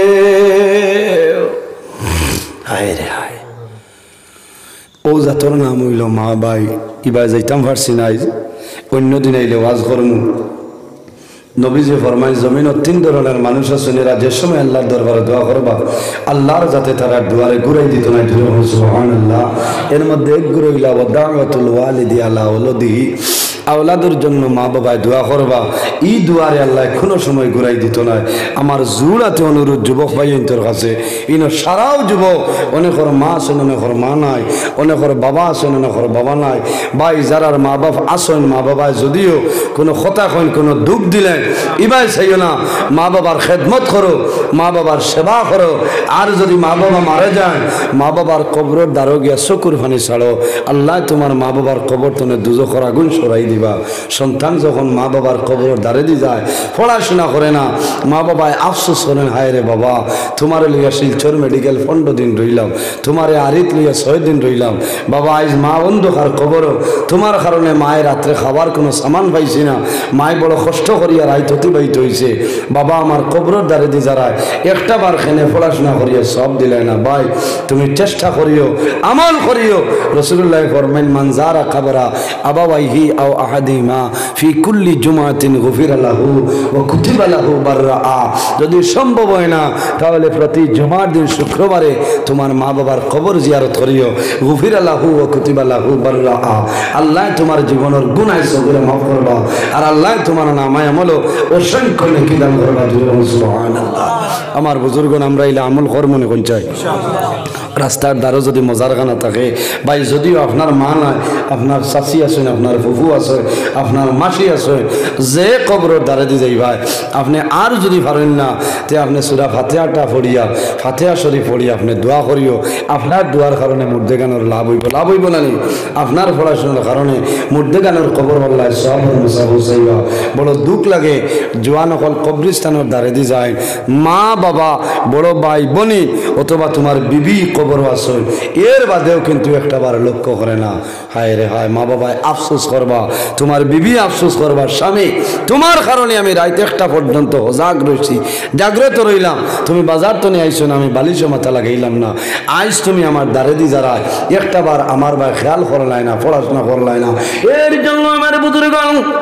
A: হায় রে হায়, ও জাতর নাম হইল মা ভাই, ইবা যাইতাম পারছি নাই, অন্যদিন আইলে ওয়াজ করমু। নবীজি ফরমায় জমিনের 3 ধরনের মানুষ আছেন, এরা যে সময় আল্লাহর দরবারে দোয়া করবা আল্লাহর যাতে তারা দুয়ারে ঘুরাই দিত না, সুবহানাল্লাহ। এর মধ্যে এক গুরইলা ওয়াদাওয়াতুল ওয়ালিদি আলা ওয়ালাদিহি, আওলাদের জন্য মা বাবায় দোয়া করবা, এই দুয়ারে আল্লাহ কোনো সময় ঘুরাই দিত না। আমার জুড়াতে অনুরোধ যুবক ভাইয়ের তোর কাছে, ইন সারাও যুবক, অনেকের মা আছেন অনেকের মা নাই, অনেকের বাবা আছেন অনেকের বাবা নাই, ভাই যারার মা বাপ আসেন মা বাবায় যদিও কোনো কথা কইন কোনো দুঃখ দিলেন ইবাই চাইও না, মা বাবার খেদমত করো, মা বাবার সেবা করো, আর যদি মা বাবা মারা যায় মা বাবার কবরের দ্বারো গিয়া চকুর পানি ছাড়ো, আল্লাহ তোমার মা বাবার কবর তনে দুজখের আগুন সরাই দিবা। সন্তান যখন মা বাবার কবরের দ্বারে দিয়ে যায়, পড়াশোনা করে না, মা বাবায় আফসোস করেন, হায় রে বাবা তোমার লইয়া শিলচর মেডিকেল 15 দিন রইলাম, তোমারে আরিত লইয়া 6 দিন রইলাম, বাবা আজ মা অন্ধকার কবরও, তোমার কারণে মায়ের রাত্রে খাবার কোনো সামান পাইছি না, মায় বড় কষ্ট করিয়া রাইত অতিবাহিত হয়েছে, বাবা আমার কবরের দ্বারে দিয়ে যারায় একটা বার খেনে পড়াশোনা করিয়া সব দিলে না, ভাই তুমি চেষ্টা করিও আমল করিও। রাসূলুল্লাহ ফরমাইন মান যারা কবরা আবাওয়াইহি আও আহাদিমা ফি কুল্লি জুমাতিন গুফিরা লাহু ওয়া কুতিবা লাহু বাররা, যদি সম্ভব হয় না তাহলে প্রতি জুমার দিন শুক্রবারে তোমার মা বাবার কবর জিয়ারত করিও, গুফিরা লাহু ওয়া কুতিবা লাহু বাররা, আল্লাহ তোমার জীবনের গুনাহ সগরে মাফ করবা, আর আল্লাহ তোমার নামায় আমল অসংখ্য নেকি দান করবা। সুবহানাল্লাহ। আমার বুজুর্গ আমরা ইলা আমল কর মনে কোন চাই, রাস্তার দ্বারও যদি মজারখানা থাকে, ভাই যদিও আপনার মা নাই, আপনার চাচি আছেন, আপনার ফুফু আছে, আপনার মাসি আছে, যে কবরের দ্বারে দিয়ে যাই ভাই আপনি আর যদি পারেন না তে আপনি সূরা ফাতিহাটা পড়িয়া ফাতিহা শরীফ পড়িয়া আপনি দোয়া করিও, আপনার দোয়ার কারণে মুর্দেগানোর লাভ হইব না নি, আপনার পড়াশোনার কারণে মুর্দেগানোর কবর আল্লাহ সব চাইবা। বড় দুঃখ লাগে জোয়ান অকল কবরিস্তানের দ্বারে দিয়ে যায়, মা বাবা বড় ভাই বোনি অথবা তোমার বিবি কবর আছে, এর বাদেও কিন্তু একটা বার লক্ষ্য করে না। হায় রে হায়, মা বাবায় আফসোস করবা, তোমার বিবি আফসোস করবা, স্বামী তোমার কারণে আমি রাত 1টা পর্যন্ত সজাগ রয়েছি, জাগ্রত রইলাম, তুমি বাজার তো নিয়ে আইসো না, আমি বালিশে মাথা লাগাইলাম না, আজ তুমি আমার দ্বারে দি যারা একটা বার আমার ভাই খেয়াল করলাই না, পড়াশোনা করলাই না। এর জন্য আমার বুজুর্গ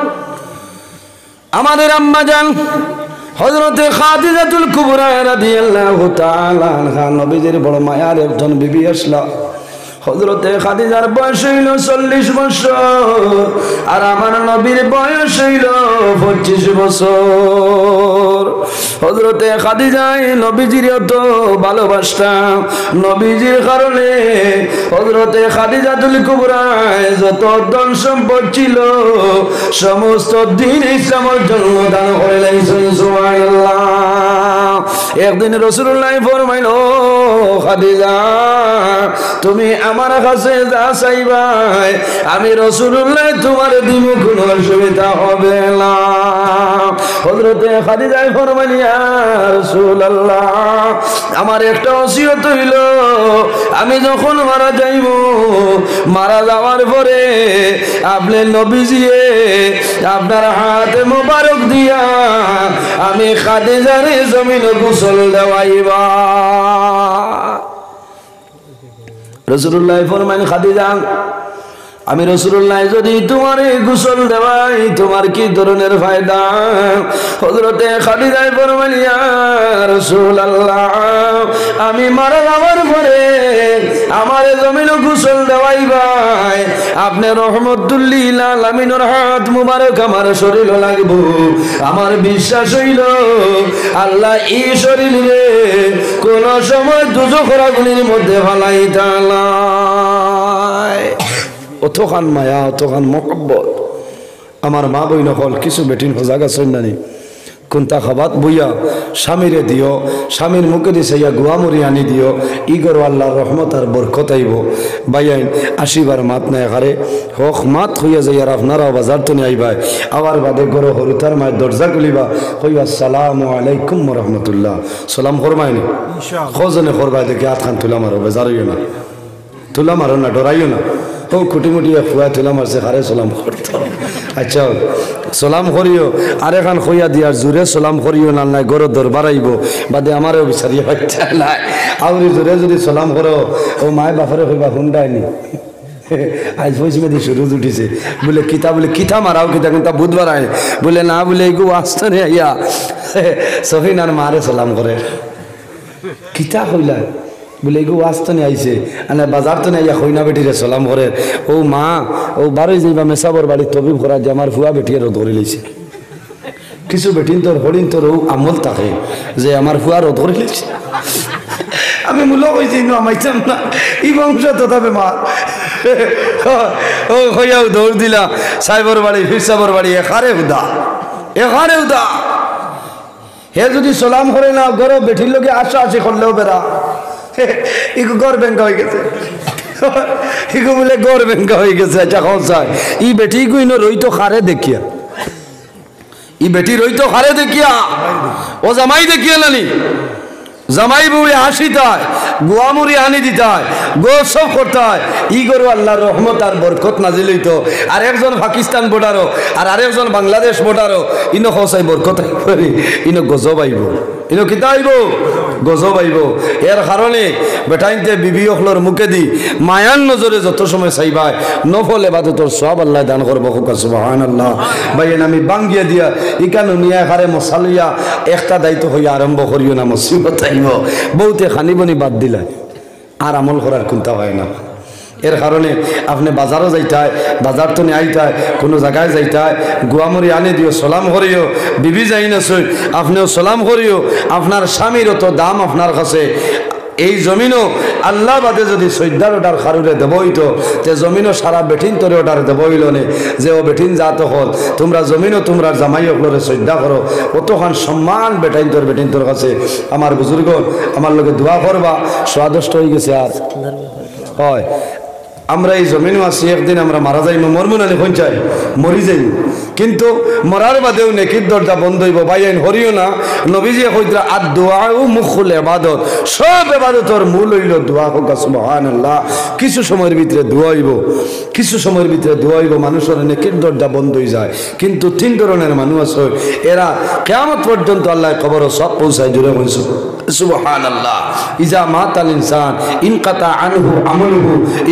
A: আমাদের আম্মা জান হযরতে খাদিজাতুল কুবরা রাদিয়াল্লাহু তাআলা আনহা, নবীজির বড় মায়ার একজন বিবি আসলা, হযরতে খাদিজার বয়স হইল 40 বছর আর আমার নবীর বয়স হইল 25 বছর। হযরতে খাদিজা নবীজির এত ভালোবাসতাম, নবীজির কারণে হযরতে খাদিজাতুল কুবরা যত ধন সম্পদ ছিল সমস্ত দিন ইসলামের জন্য দান করে লাইছেন। সুবহানাল্লাহ। একদিন রাসূলুল্লাহ ফরমাইল, খাদিজা তুমি আমার কাছে যা চাইবা আমি রাসূলুল্লাহ তোমার দিব, কোনো অসুবিধা হবে না। হযরতে খাদিজা ফরমাইল, ইয়া রাসূলুল্লাহ আমার একটা ওসিয়ত হইল, আমি যখন মারা যাইব, মারা যাওয়ার পরে আপনি নবীজি আপনার হাতে মোবারক দিয়া আমি খাদিজারে জমিনে গোসল দেওয়াইবা। রাসূলুল্লাহ ফরমাইলেন, খাদিজা আমি রাসূলুল্লাহ যদি তোমার গোসল দেওয়াই তোমার কি ধরনের ফায়দা? হযরতে খাদিজা ফরমাইলেন, ইয়া রাসূলুল্লাহ আমি মারা যাওয়ার পরে আমার জমিনে গোসল দেওয়াইবাই, আপনি রহমতুল লিল আলামিনের হাত মুবারক আমার শরীরে লাগব। আমার বিশ্বাস হইল আল্লাহ এই শরীরে কোন সময় দুজখের আগুনের মধ্যে ফালাইতা না। অতখান মায়া, অতখান মহব্বত। আমার মা বইন হল কিছু বেটিন সজাগা সন্ধানী কোনটা খাবাত বইয়া স্বামীরে দিও, স্বামীর মুখে দিছে ইয়া গুয়ামুরি আনি দিও, ইগর আল্লাহর রহমত আর বরকত আইব। বাইয়াইন আসিবার মাত নাই হারে হক মাত হইয়া যাই আর আপনারাও বাজার তো নিয়ে আইবাই। আবার বাদে গরো হরুতার মায়ের দরজা খুলিবা, হইবা আসসালামু আলাইকুম রহমতুল্লাহ, সালাম করবাইনি খজনে করবাই দেখি হাত খান তুলা মারো, বেজার হইও না, তুলা মারো না, ডরাইও না। ও খুটি মুটি ফুয়া তুলা মারছে হারে সালাম করতো। আচ্ছা সালাম করিও, আর এখান খইয়া দিয়ার জোরে সালাম করিও না, নাই গরো দরবার আইব বাদে আমারও বিচারিয়ে বাচ্চা নাই। আউরি জোরে যদি সালাম করো ও মায় বাপরে কইবা হুন্ডায়নি আজ পয়সা দিয়ে সুরজ উঠিছে বলে কিতা, বলে কিতা মারাও কিতা, কিন্তু বুধবার আয় বলে না, বলে এগু আসতে নে ইয়া সফিন আর মারে সালাম করে কিতা কইলা, বলে এগু আসতে নিয়ে আইছে আনে বাজার তো নিয়ে হইনা বেটিরে সালাম করে। ও মা ও বারোই যাইবা মেসাবর বাড়ি তবিব করা যে আমার ফুয়া বেটিয়ে ধরে লইছে। কিছু বেটিন তোর হরিণ তোর আমল থাকে যে আমার ফুয়া ধরে লইছে। আমি মূল কইছি আমাইতাম না ই বংশ তো তবে মা ও হইয়াও দৌড় দিলা সাইবর বাড়ি ফিরসাবর বাড়ি এখারে উদা, এখারে উদা। হে যদি সালাম করে না গরো বেটির লোকে আশা আসি করলেও বেড়া ইগু গড় ব্যাংকা হয়ে গেছে, ইগু বলে গড় ব্যাংকা হয়ে গেছে। আচ্ছা খসায় ই বেটি গুইন রইতো খারে দেখিয়া, ই বেটি রইতো খারে দেখিয়া ও জামাই দেখিয়া নানি, জামাই বউরে হাসিতে হয়, গোয়ামুরি আনি দিতে হয়, গো সব করতে হয়। ই গরু আল্লাহর রহমত আর বরকত নাজিল হইতো। আর একজন পাকিস্তান বোর্ডারও আর আরেকজন বাংলাদেশ বোর্ডারও ইনো খসাই বরকত আইব, ইনো গজব আইব, ইনো কিতা আইব, গজব আইব। এর কারণে বেটাইনতে বিবি অখলোর মুখে দি মায়ান নজরে যত সময় চাইবাই নফল এবাদতর সব আল্লাহ দান করবো। সুবহানাল্লাহ। ভাইয়েন আমি বাঙ্গিয়া দিয়া ইকানো নিয়া খারে মশালিয়া একটা দায়িত্ব হইয়া আরম্ভ করিও না, মুসিবত আইব। বহুতে খানিবনি বাদ দিলা আর আমল করার চিন্তা হয় না। এর কারণে আপনি বাজারও যাইতায়, বাজার তো নিয়ে আইতায়, কোনো জায়গায় যাইতায় গুয়ামরি আনি দিও, সালাম করিও। বিবি যাই না সই আপনিও সালাম করিও। আপনার স্বামীর তো দাম আপনার কাছে। এই জমিনও আল্লাহ বাদে যদি সৈদ্যার ওটার খারুরে দেব হইতো তে জমিনও সারা বেঠিন তোরে ওটার দেব হইল নে যে ও বেঠিন যাত হল তোমরা জমিনও তোমরা জামাই অকলরে শ্রদ্ধা করো, অতখান সম্মান বেটাইন তোর কাছে। আমার বুজুর্গ আমার লোকে দোয়া করবা, স্বাদষ্ট হয়ে গেছে। আর হয় আমরা এই জমিনও আছি, একদিন আমরা মারা যাইব, মরমু না দেখুন চাই মরি যাইব, কিন্তু মরার বাদেও নেকির দরজা বন্ধ হইব। বাইন হরিও না নবীজি কইরা আর দোয়াও মুখুল ইবাদত, সব ইবাদতের মূল হইল দোয়া। হোক সুবহানাল্লাহ। কিছু সময়ের ভিতরে দোয়া হইব, কিছু সময়ের ভিতরে দোয়া হইব, মানুষের নেকির দরজা বন্ধ হয়ে যায়। কিন্তু তিন ধরনের মানুষ আছে, এরা কিয়ামত পর্যন্ত আল্লাহ কবর সব পৌঁছায়। জুড়ে বলছো সুবহানাল্লাহ। ইজা মাতাল ইনসান ইনকাতা আনহু আমালুহু ইল্লা মিন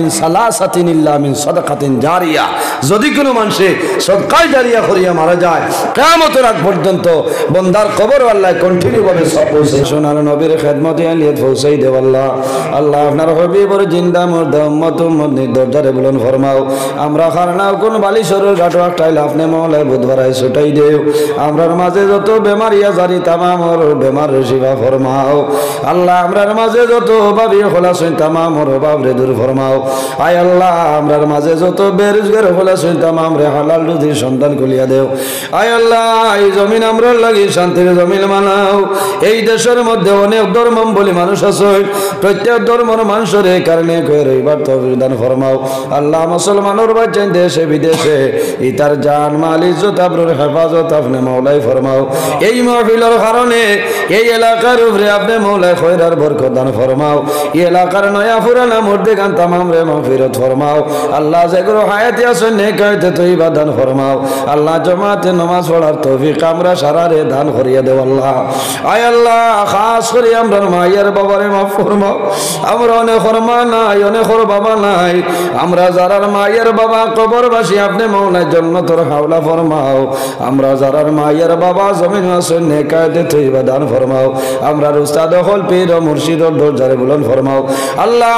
A: মিন সালাসাতিন ইল্লা মিন সাদাকাতিন জারিয়া। যদি কোনো মানুষে সদকায়ে জারিয়া করিয়া মারা যায় কিয়ামতের আগ পর্যন্ত বান্দার কবর আল্লাহ কন্টিনিউ ভাবে সব পৌঁছে সোনার নবীর খেদমতে আলিয়াত পৌঁছাই দেব আল্লাহ। আল্লাহ আপনার হবিবর জিন্দা মুর্দা উম্মত উম্মতের দরজারে বুলন্দ ফরমাও। আমরা খারনাও কোন বালিশরের গাটো একটাইলে আপনি মহলায় বুধবারায় ছুটাই দেও। আমরার মাঝে যত বেমারিয়া জারি তামামর বেমার শিবা ফরমাও। আল্লাহ আমরার মাঝে যত অভাবী খোলাসইন তামামর অভাবরে দূর ফরমাও। আয় আল্লাহ আমরার মাঝে যত বেরোজগার খোলাসইন তামাম রে হালাল রুজির সন্তান খুলিয়া দেও। আয় আল্লাহ এই জমিন আমরার লাগি শান্তির জমিন বানাও। এই দেশের মধ্যে অনেক ধর্মাবলী মানুষ আছে, প্রত্যেক ধর্মের মানুষের এই কারণে রইবার তৌফিক দান ফরমাও। আল্লাহ মুসলমানের বাচ্চান দেশে বিদেশে ইতার জান মাল ইজ্জত আবরুর হেফাজত আপনি মওলাই ফরমাও। এই মাহফিলের কারণে এই এলাকার উপরে আপনি মওলাই খয়রার বরকত দান ফরমাও। এই এলাকার নয়া পুরানা মুর্দেগান তামাম রে মাগফিরাত ফরমাও। আল্লাহ যেগুলো হায়াতে আছেন নেক হায়াতে তয়্যিবা দান ফরমাও। আল্লাহ জামাতে নামাজ পড়ার তৌফিক আমরা সারারে দান করিয়া দেও আল্লাহ। আয় আল্লাহ খাস করে আমরা মায়ের বাবারে মাফ ফরমাও। আমরা অনেক মা নাই, অনেক বাবা নাই, আমরা যারার মায়ের বাবা কবরবাসী আপনি মওলায় জান্নাতের হাওলা ফরমাও। আমরা যারার মায়ের বাবা জমিন আছেন নেক হায়াতে তয়্যিবা দান ফরমাও। আমরা উস্তাদ হল পীর ও মুর্শিদর দরজারে বুলন্দ ফরমাও। আল্লাহ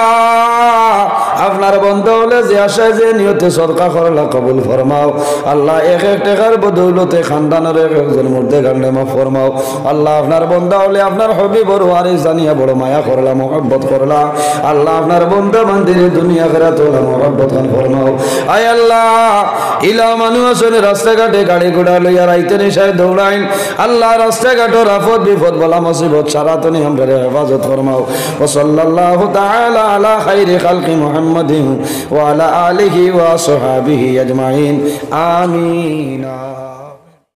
A: আপনার বন্ধ হলে যে আশায় যে নিয়তে সদকা করলা কবুল ফরমাও। আল্লাহ এক এক টাকার বদৌলতে খানদানের এক একজন মধ্যে গান্ডে মাফ ফরমাও। আল্লাহ আপনার বন্ধ হলে আপনার হবিবর ওয়ারিস জানিয়া বড় মায়া করলা মহব্বত করলা। আল্লাহ আপনার বন্ধু বান্দিরে দুনিয়া খেরা তোলা মহব্বত খান ফরমাও। আয় আল্লাহ ইলা মানুষ আসলে রাস্তাঘাটে গাড়ি ঘোড়া লইয়া রাইতে নিশায় দৌড়াইন। আল্লাহ রাস্তাঘাটের আফত বিপদ বলা মুসিবত সারাতনি আমরা হেফাজত ফরমাও। ও সাল্লাল্লাহু তাআলা আলা খাইরি খালকি মুহাম্মাদিন ওয়া আলা আলিহি ওয়া আসহাবিহি আজমাইন আমিন।